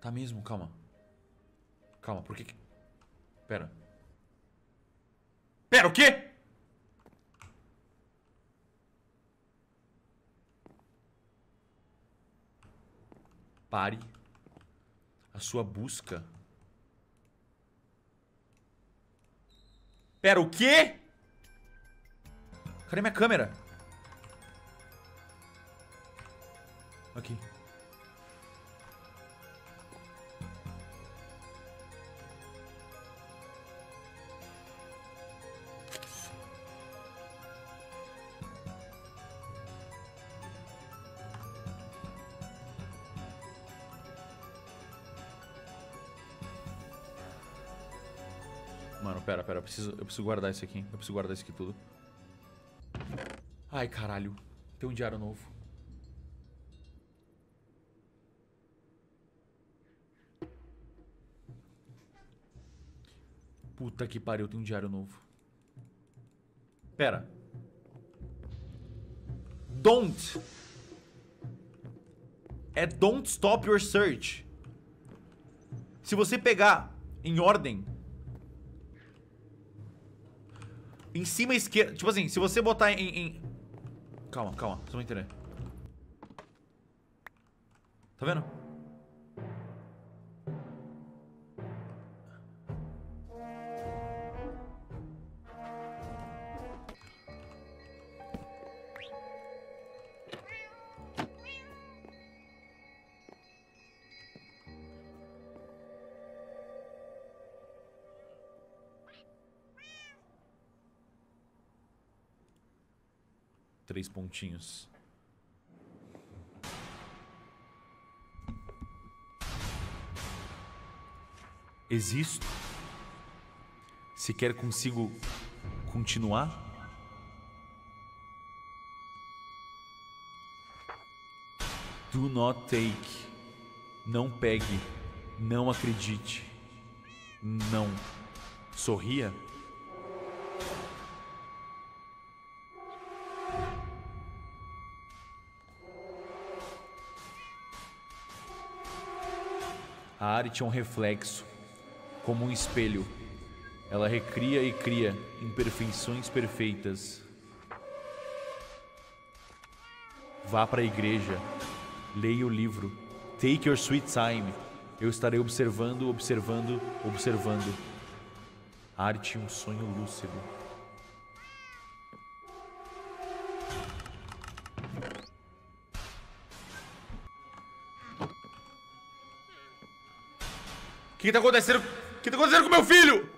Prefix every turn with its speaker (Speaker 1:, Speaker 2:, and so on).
Speaker 1: Tá mesmo, calma. Calma, por que... Pera. Pera, o quê? Pare a sua busca. Pera, o quê? Cadê minha câmera? Aqui. Mano, pera, eu preciso guardar isso aqui. Eu preciso guardar isso aqui tudo. Ai, caralho. Tem um diário novo. Puta que pariu, tem um diário novo. Pera. Don't. É don't stop your search. Se você pegar em ordem... Em cima à esquerda. Tipo assim, se você botar em... Calma, vocês vão entender. Tá vendo? Três pontinhos. Existo? Sequer consigo continuar? Do not take. Não pegue. Não acredite. Não. Sorria? A arte é um reflexo, como um espelho. Ela recria e cria imperfeições perfeitas. Vá para a igreja, leia o livro. Take your sweet time. Eu estarei observando. Arte, um sonho lúcido. O que tá acontecendo? O que tá acontecendo com meu filho?